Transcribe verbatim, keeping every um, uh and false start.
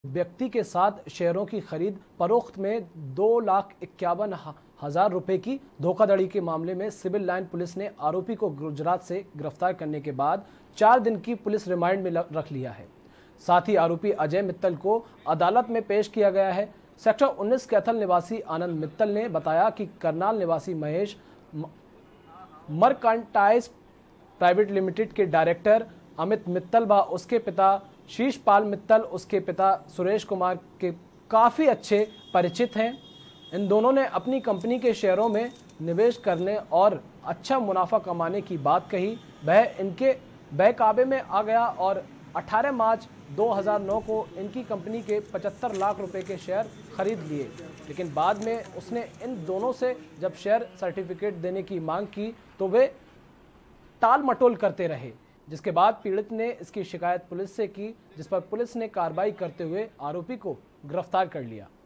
व्यक्ति के साथ शेयरों की खरीद फरोख्त में दो लाख इक्यावन हजार रुपए की धोखाधड़ी के मामले में सिविल लाइन पुलिस ने आरोपी को गुजरात से गिरफ्तार करने के बाद चार दिन की पुलिस रिमांड में रख लिया है। साथ ही आरोपी अजय मित्तल को अदालत में पेश किया गया है। सेक्टर उन्नीस कैथल निवासी आनंद मित्तल ने बताया कि करनाल निवासी महेश मर्केंटाइल्स प्राइवेट लिमिटेड के डायरेक्टर अमित मित्तल व उसके पिता शीशपाल मित्तल उसके पिता सुरेश कुमार के काफ़ी अच्छे परिचित हैं। इन दोनों ने अपनी कंपनी के शेयरों में निवेश करने और अच्छा मुनाफा कमाने की बात कही। वह इनके बहकावे में आ गया और अठारह मार्च दो हज़ार नौ को इनकी कंपनी के पचहत्तर लाख रुपए के शेयर खरीद लिए, लेकिन बाद में उसने इन दोनों से जब शेयर सर्टिफिकेट देने की मांग की तो वे टाल मटोल करते रहे, जिसके बाद पीड़ित ने इसकी शिकायत पुलिस से की, जिस पर पुलिस ने कार्रवाई करते हुए आरोपी को गिरफ्तार कर लिया।